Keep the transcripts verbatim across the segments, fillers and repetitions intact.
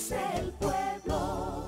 dice el pueblo.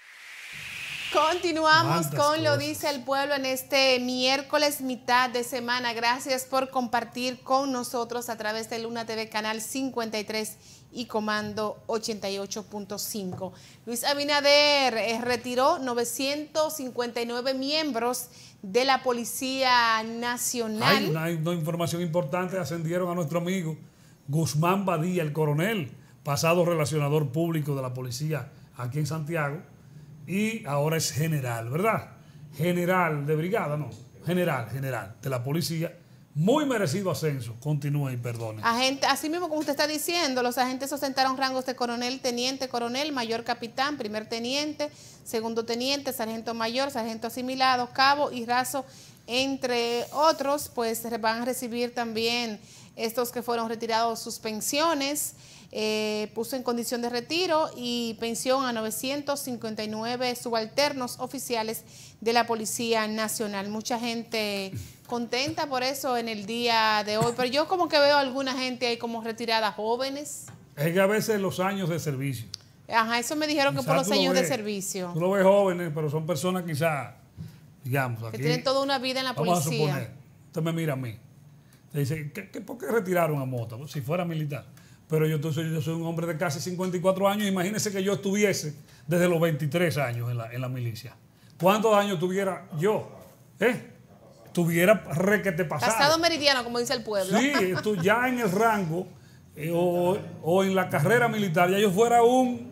Continuamos Cuántas con Lo cosas. dice el pueblo en este miércoles, mitad de semana. Gracias por compartir con nosotros a través de Luna T V, canal cincuenta y tres y comando ochenta y ocho punto cinco. Luis Abinader eh, retiró novecientos cincuenta y nueve miembros de la Policía Nacional. Hay una, una información importante, ascendieron a nuestro amigo Guzmán Badía, el coronel, pasado relacionador público de la policía aquí en Santiago, y ahora es general, ¿verdad? General de brigada, no, general, general de la policía. Muy merecido ascenso. Continúe y perdone. Agente, así mismo como usted está diciendo, los agentes ostentaron rangos de coronel, teniente, coronel, mayor capitán, primer teniente, segundo teniente, sargento mayor, sargento asimilado, cabo y raso, entre otros. Pues van a recibir también estos que fueron retirados sus pensiones. Eh, puso en condición de retiro y pensión a novecientos cincuenta y nueve subalternos oficiales de la Policía Nacional. Mucha gente contenta por eso en el día de hoy, pero yo como que veo a alguna gente ahí como retirada, jóvenes. Es que a veces los años de servicio. Ajá, eso me dijeron que Quizá por los tú lo años de ves- servicio. Tú lo ves jóvenes, pero son personas quizás, digamos, aquí, Que tienen toda una vida en la vamos a policía. suponer, usted me mira a mí, te dice, ¿qué, qué, ¿por qué retiraron a Mota? Pues, si fuera militar. Pero yo, yo, soy, yo soy un hombre de casi cincuenta y cuatro años, imagínese que yo estuviese desde los veintitrés años en la, en la milicia. ¿Cuántos años tuviera yo? ¿Eh? Tuviera requete pasado. Pasado meridiano, como dice el pueblo. Sí, tú ya en el rango eh, o, o en la carrera militar, ya yo fuera un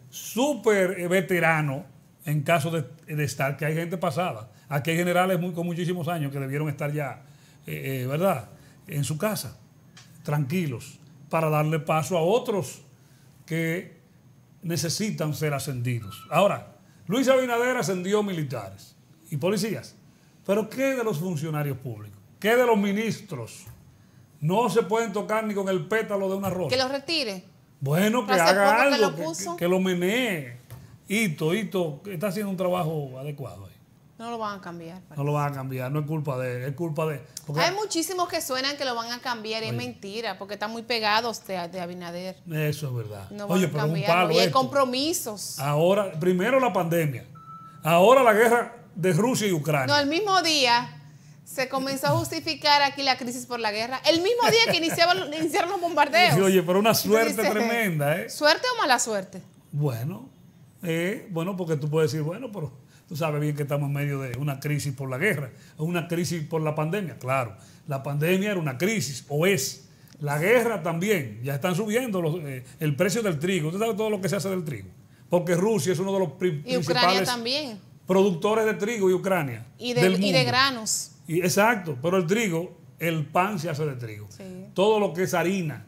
súper eh, veterano en caso de, de estar, que hay gente pasada. Aquí hay generales muy, con muchísimos años que debieron estar ya, eh, eh, ¿verdad?, en su casa, tranquilos, para darle paso a otros que necesitan ser ascendidos. Ahora, Luis Abinader ascendió militares y policías, pero ¿qué de los funcionarios públicos? ¿Qué de los ministros? No se pueden tocar ni con el pétalo de una rosa. Que lo retire. Bueno, que Hace haga poco que algo, lo que, puso. que- que lo menee. Hito, Hito, está haciendo un trabajo adecuado ahí. No lo van a cambiar. No lo van a cambiar, no es culpa de él, es culpa de... porque Hay muchísimos que suenan que lo van a cambiar y es Oye. mentira, porque están muy pegados de, de Abinader. eso es verdad. No van Oye, a pero es un cambiarlo. palo Y hay esto. compromisos. Ahora, primero la pandemia, ahora la guerra de Rusia y Ucrania. No, el mismo día se comenzó a justificar aquí la crisis por la guerra. El mismo día que iniciaban, iniciaron los bombardeos. Sí, oye, pero una suerte Dice, tremenda, ¿eh? ¿Suerte o mala suerte? Bueno, eh, bueno, porque tú puedes decir, bueno, pero tú sabes bien que estamos en medio de una crisis por la guerra, o una crisis por la pandemia. Claro, la pandemia era una crisis, o es. La guerra también, ya están subiendo los, eh, el precio del trigo. Usted sabe todo lo que se hace del trigo. Porque Rusia es uno de los pri- Y Ucrania principales también. productores de trigo, y Ucrania. Y de, del y de mundo. granos. Y, exacto, pero el trigo, el pan se hace de trigo. Sí. Todo lo que es harina,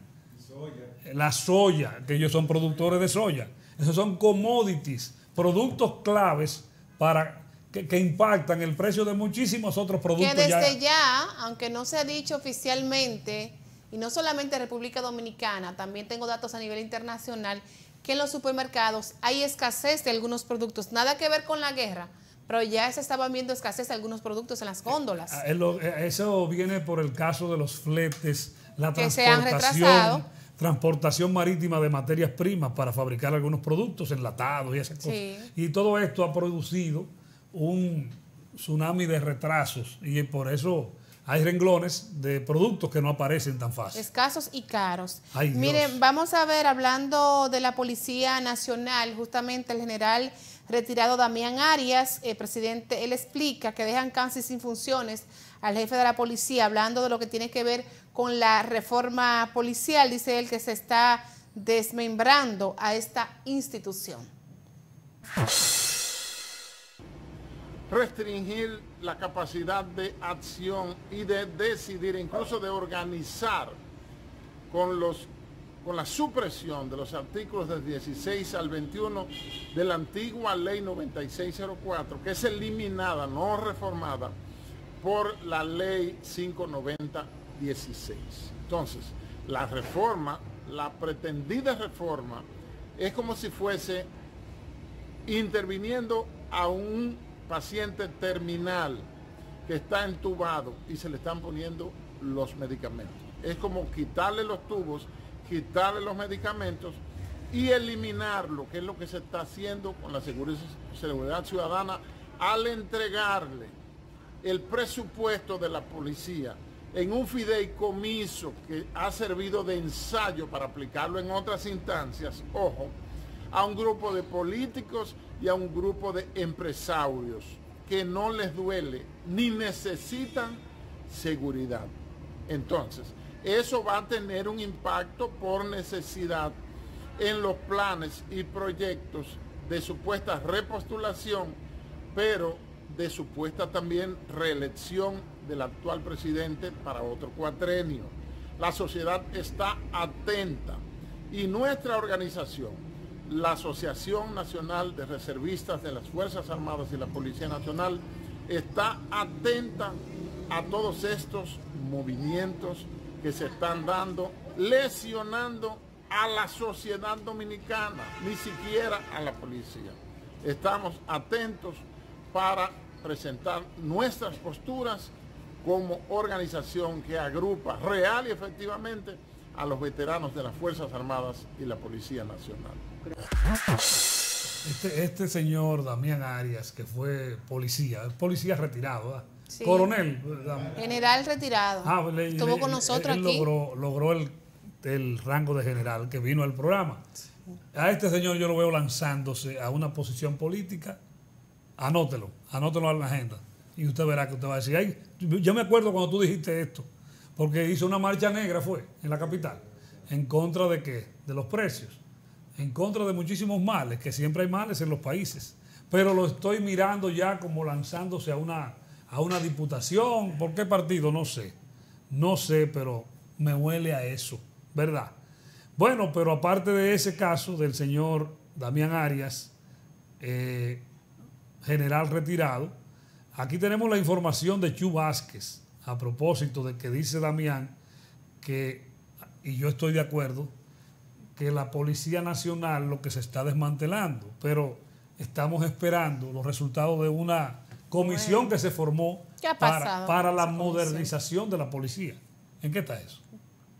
la soya, que ellos son productores de soya, esos son commodities, productos claves para que, que impactan el precio de muchísimos otros productos. Que desde ya, ya, aunque no se ha dicho oficialmente, y no solamente República Dominicana, también tengo datos a nivel internacional, que en los supermercados hay escasez de algunos productos. Nada que ver con la guerra, pero ya se estaban viendo escasez de algunos productos en las góndolas. Eh, lo- eh, Eso viene por el caso de los fletes, la Que se han retrasado. transportación, transportación marítima de materias primas para fabricar algunos productos enlatados y esas cosas. Sí. Y todo esto ha producido un tsunami de retrasos y por eso hay renglones de productos que no aparecen tan fácil. Escasos y caros. Ay, Dios. Miren, vamos a ver, hablando de la Policía Nacional, justamente el general retirado Damián Arias, el presidente, él explica que dejan casi sin funciones al jefe de la policía, hablando de lo que tiene que ver con la reforma policial, dice él que se está desmembrando a esta institución. Restringir la capacidad de acción y de decidir, incluso de organizar con, los, con la supresión de los artículos del dieciséis al veintiuno de la antigua ley noventa y seis cero cuatro, que es eliminada, no reformada, por la ley quinientos noventa dieciséis. Entonces, la reforma, la pretendida reforma, es como si fuese interviniendo a un paciente terminal que está entubado y se le están poniendo los medicamentos. Es como quitarle los tubos, quitarle los medicamentos y eliminarlo, que es lo que se está haciendo con la seguridad, seguridad ciudadana, al entregarle el presupuesto de la policía en un fideicomiso que ha servido de ensayo para aplicarlo en otras instancias, ojo, a un grupo de políticos y a un grupo de empresarios que no les duele ni necesitan seguridad. Entonces, eso va a tener un impacto por necesidad en los planes y proyectos de supuesta repostulación, pero de supuesta también reelección del actual presidente para otro cuatrenio. La sociedad está atenta y nuestra organización, la Asociación Nacional de Reservistas de las Fuerzas Armadas y la Policía Nacional, está atenta a todos estos movimientos que se están dando, lesionando a la sociedad dominicana, ni siquiera a la policía. Estamos atentos para presentar nuestras posturas como organización que agrupa real y efectivamente a los veteranos de las Fuerzas Armadas y la Policía Nacional. Este, este señor Damián Arias, que fue policía, policía retirado, ¿verdad? Sí. Coronel. ¿verdad? General retirado. Ah, le, Estuvo le, con nosotros él aquí. Logró, logró el, el rango de general que vino al programa. A este señor yo lo veo lanzándose a una posición política. Anótelo, anótelo en la agenda. Y usted verá que usted va a decir, ay, yo me acuerdo cuando tú dijiste esto, porque hizo una marcha negra, fue, en la capital, en contra de qué, de los precios, en contra de muchísimos males, que siempre hay males en los países. Pero lo estoy mirando ya como lanzándose a una, a una diputación. ¿Por qué partido? No sé. No sé, pero me huele a eso, ¿verdad? Bueno, pero aparte de ese caso del señor Damián Arias, eh, general retirado, aquí tenemos la información de Chu Vázquez, a propósito de que dice Damián que, y yo estoy de acuerdo, que la Policía Nacional lo que se está desmantelando, pero estamos esperando los resultados de una comisión bueno, que se formó para, para la modernización de la policía. ¿En qué está eso?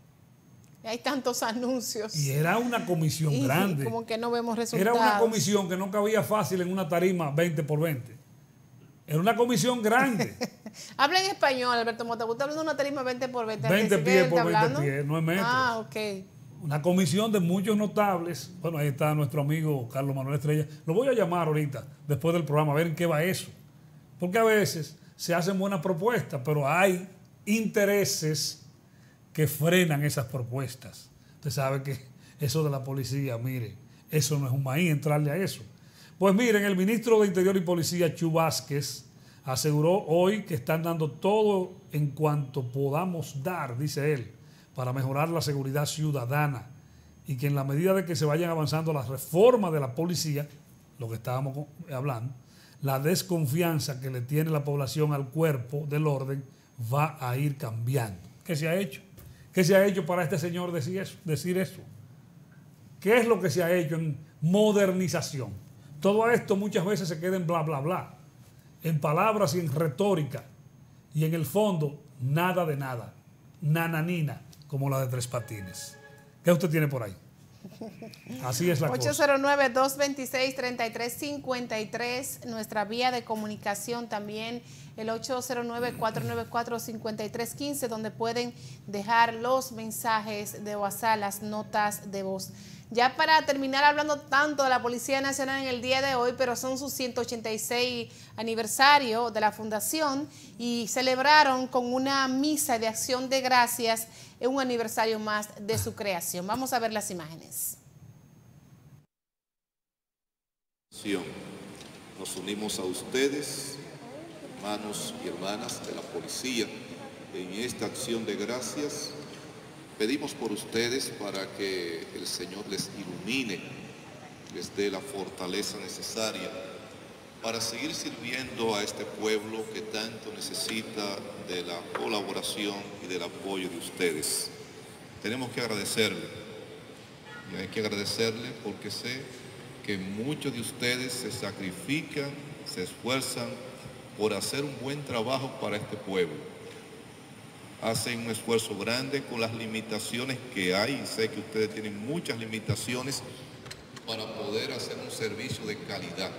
Hay tantos anuncios. Y era una comisión y, grande. Y como que no vemos resultados. Era una comisión que no cabía fácil en una tarima veinte por veinte. Era una comisión grande. Habla en español, Alberto Mota. ¿Usted está hablando de una tarima veinte por veinte? veinte pies por veinte pies, no es metros. Ah, ok. Una comisión de muchos notables. Bueno, ahí está nuestro amigo Carlos Manuel Estrella. Lo voy a llamar ahorita, después del programa, a ver en qué va eso. Porque a veces se hacen buenas propuestas, pero hay intereses que frenan esas propuestas. Usted sabe que eso de la policía, mire, eso no es un maíz entrarle a eso. Pues miren, el ministro de Interior y Policía, Chu Vázquez, aseguró hoy que están dando todo en cuanto podamos dar, dice él, para mejorar la seguridad ciudadana y que en la medida de que se vayan avanzando las reformas de la policía, lo que estábamos hablando, la desconfianza que le tiene la población al cuerpo del orden va a ir cambiando. ¿Qué se ha hecho? ¿Qué se ha hecho para este señor decir eso? Decir eso? ¿Qué es lo que se ha hecho en modernización? Todo esto muchas veces se queda en bla, bla, bla, en palabras y en retórica, y en el fondo nada de nada, nananina, como la de Tres Patines. ¿Qué usted tiene por ahí? Así es la ocho cero nueve, dos dos seis, tres tres cinco tres, nuestra vía de comunicación también, el ocho cero nueve, cuatro nueve cuatro, cinco tres uno cinco, donde pueden dejar los mensajes de WhatsApp, las notas de voz. Ya para terminar hablando tanto de la Policía Nacional en el día de hoy, pero son sus ciento ochenta y seis aniversario de la fundación y celebraron con una misa de acción de gracias en un aniversario más de su creación. Vamos a ver las imágenes. Nos unimos a ustedes, hermanos y hermanas de la policía, en esta acción de gracias. Pedimos por ustedes para que el Señor les ilumine, les dé la fortaleza necesaria para seguir sirviendo a este pueblo que tanto necesita de la colaboración y del apoyo de ustedes. Tenemos que agradecerle, y hay que agradecerle porque sé que muchos de ustedes se sacrifican, se esfuerzan por hacer un buen trabajo para este pueblo. Hacen un esfuerzo grande con las limitaciones que hay. Sé que ustedes tienen muchas limitaciones, para poder hacer un servicio de calidad.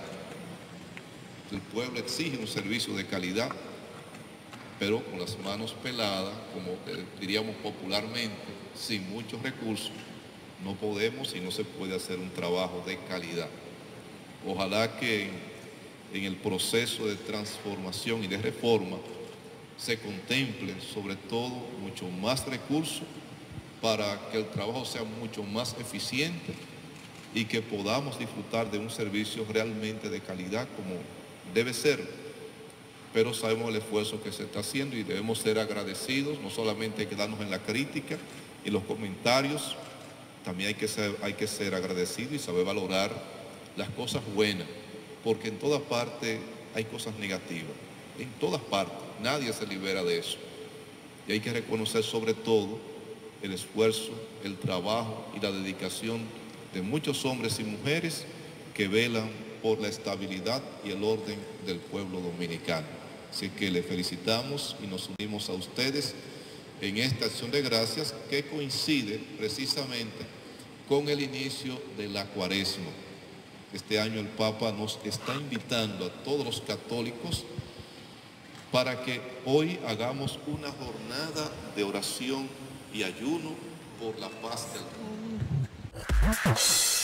El pueblo exige un servicio de calidad, pero con las manos peladas, como diríamos popularmente, sin muchos recursos, no podemos y no se puede hacer un trabajo de calidad. Ojalá que en el proceso de transformación y de reforma se contemple sobre todo mucho más recursos para que el trabajo sea mucho más eficiente y que podamos disfrutar de un servicio realmente de calidad como debe ser. Pero sabemos el esfuerzo que se está haciendo y debemos ser agradecidos, no solamente quedarnos en la crítica y los comentarios, también hay que ser, hay que ser agradecidos y saber valorar las cosas buenas, porque en todas partes hay cosas negativas, en todas partes, nadie se libera de eso. Y hay que reconocer sobre todo el esfuerzo, el trabajo y la dedicación de muchos hombres y mujeres que velan por la estabilidad y el orden del pueblo dominicano. Así que les felicitamos y nos unimos a ustedes en esta acción de gracias que coincide precisamente con el inicio de la Cuaresma. Este año el Papa nos está invitando a todos los católicos para que hoy hagamos una jornada de oración y ayuno por la paz del mundo.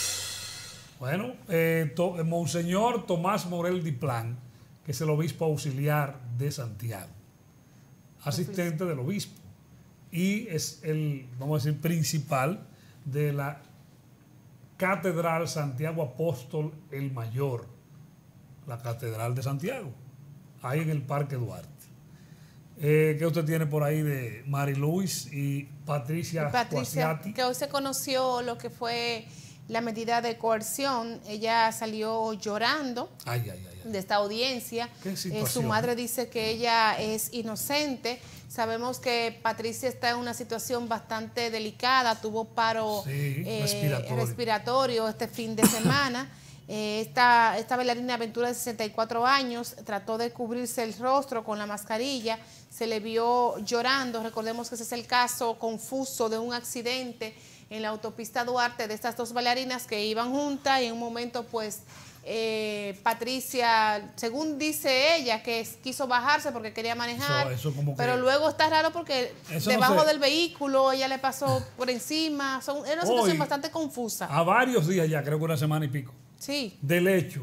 Bueno, eh, to, Monseñor Tomás Morel Diplán, que es el obispo auxiliar de Santiago, asistente del obispo, y es el, vamos a decir, principal de la Catedral Santiago Apóstol el Mayor, la Catedral de Santiago, ahí en el Parque Duarte. Eh, ¿Qué usted tiene por ahí de Mari Luis y Patricia, y Patricia Cuasiati? Que hoy se conoció lo que fue la medida de coerción. Ella salió llorando ay, ay, ay, ay. de esta audiencia. ¿Qué eh, su madre dice que ella es inocente. Sabemos que Patricia está en una situación bastante delicada, tuvo paro sí, eh, respiratorio. respiratorio este fin de semana. Eh, esta, esta bailarina Aventura de sesenta y cuatro años trató de cubrirse el rostro con la mascarilla, se le vio llorando. Recordemos que ese es el caso confuso de un accidente en la autopista Duarte de estas dos bailarinas que iban juntas y en un momento pues eh, Patricia, según dice ella, que quiso bajarse porque quería manejar, eso, eso como pero que, luego está raro porque debajo no del vehículo ella le pasó por encima. Son, es una situación hoy, bastante confusa. A varios días ya, creo que una semana y pico. Sí. Del hecho,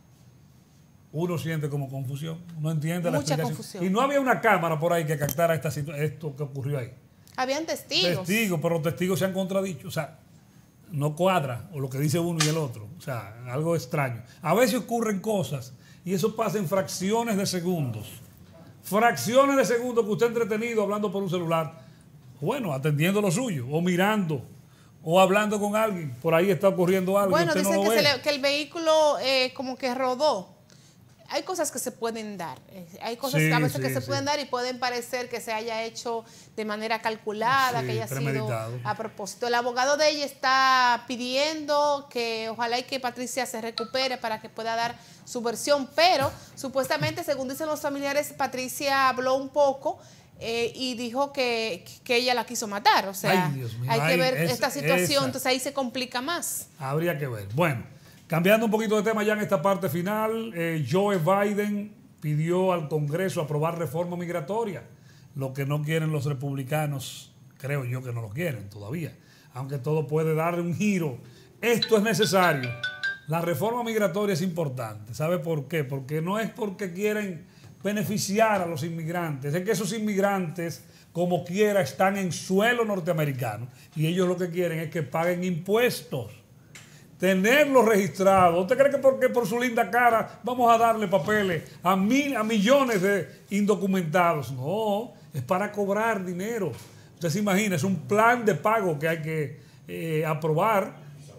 uno siente como confusión, no entiende la Mucha explicación. Confusión. Y no había una cámara por ahí que captara esta esto que ocurrió ahí. Habían testigos. Testigos, pero los testigos se han contradicho. O sea, no cuadra o lo que dice uno y el otro. O sea, algo extraño. A veces ocurren cosas y eso pasa en fracciones de segundos. Fracciones de segundos que usted entretenido hablando por un celular, bueno, atendiendo lo suyo o mirando o hablando con alguien, por ahí está ocurriendo algo. Bueno, usted dicen no lo que, ve. se le, que el vehículo eh, como que rodó. Hay cosas que se pueden dar, hay cosas sí, a veces sí, que se sí. pueden dar y pueden parecer que se haya hecho de manera calculada, sí, que haya sido a propósito. El abogado de ella está pidiendo que ojalá y que Patricia se recupere para que pueda dar su versión, pero supuestamente, según dicen los familiares, Patricia habló un poco eh, y dijo que, que ella la quiso matar. O sea, Ay, Dios mío. hay que Ay, ver es, esta situación, esa. entonces ahí se complica más. Habría que ver. Bueno, cambiando un poquito de tema ya en esta parte final, eh, Joe Biden pidió al Congreso aprobar reforma migratoria, lo que no quieren los republicanos, creo yo que no lo quieren todavía, aunque todo puede darle un giro. Esto es necesario. La reforma migratoria es importante. ¿Sabe por qué? Porque no es porque quieren beneficiar a los inmigrantes, es que esos inmigrantes, como quiera, están en suelo norteamericano y ellos lo que quieren es que paguen impuestos. Tenerlo registrado. ¿Usted cree que porque por su linda cara vamos a darle papeles a, mil, a millones de indocumentados? No, es para cobrar dinero. Usted se imagina, es un plan de pago que hay que eh, aprobar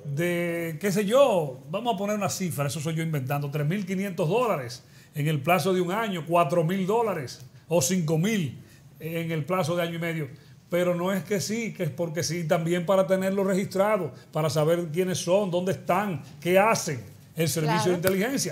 de, qué sé yo, vamos a poner una cifra, eso soy yo inventando, tres mil quinientos dólares en el plazo de un año, cuatro mil dólares o cinco mil en el plazo de año y medio. Pero no es que sí, que es porque sí, también para tenerlo registrado, para saber quiénes son, dónde están, qué hacen el servicio claro. de inteligencia.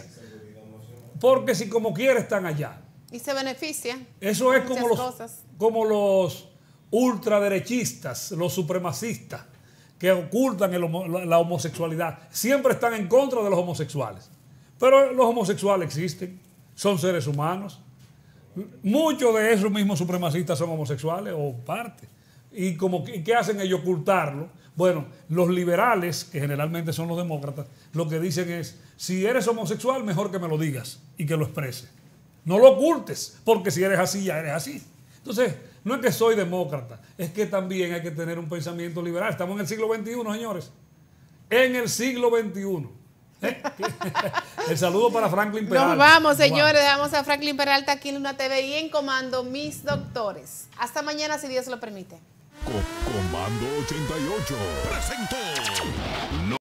Porque si como quiera están allá. Y se beneficia. Eso es como los, cosas. como los ultraderechistas, los supremacistas, que ocultan el homo, la, la homosexualidad, siempre están en contra de los homosexuales. Pero los homosexuales existen, son seres humanos. Muchos de esos mismos supremacistas son homosexuales o parte. ¿Y como, qué hacen ellos? Ocultarlo. Bueno, los liberales, que generalmente son los demócratas, lo que dicen es, si eres homosexual, mejor que me lo digas y que lo expreses. No lo ocultes, porque si eres así, ya eres así. Entonces, no es que soy demócrata, es que también hay que tener un pensamiento liberal. Estamos en el siglo veintiuno, señores. En el siglo veintiuno. ¿Eh? El saludo para Franklin Peralta. Nos vamos, señores. Dejamos a Franklin Peralta aquí en Luna T V y en Comando Mis Doctores. Hasta mañana, si Dios lo permite. Co- Comando ochenta y ocho presentó.